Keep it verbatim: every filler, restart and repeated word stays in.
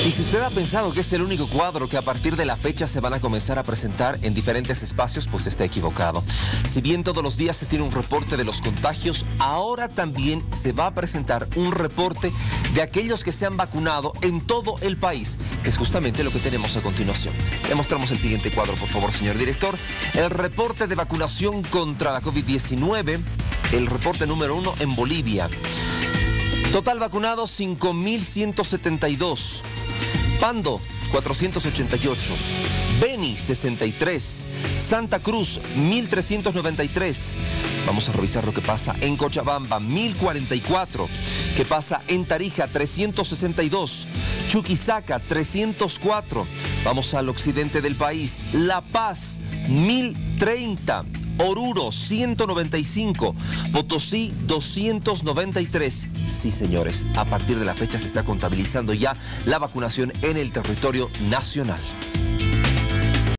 Y si usted ha pensado que es el único cuadro que a partir de la fecha se van a comenzar a presentar en diferentes espacios, pues está equivocado. Si bien todos los días se tiene un reporte de los contagios, ahora también se va a presentar un reporte de aquellos que se han vacunado en todo el país, que es justamente lo que tenemos a continuación. Le mostramos el siguiente cuadro, por favor, señor director. El reporte de vacunación contra la COVID diecinueve, el reporte número uno en Bolivia. Total vacunados cinco mil ciento setenta y dos. Pando, cuatrocientos ochenta y ocho. Beni, sesenta y tres. Santa Cruz, mil trescientos noventa y tres. Vamos a revisar lo que pasa en Cochabamba, mil cuarenta y cuatro. ¿Qué pasa en Tarija? trescientos sesenta y dos. Chuquisaca, trescientos cuatro. Vamos al occidente del país. La Paz, mil treinta. Oruro, ciento noventa y cinco. Potosí, doscientos noventa y tres. Sí, señores, a partir de la fecha se está contabilizando ya la vacunación en el territorio nacional.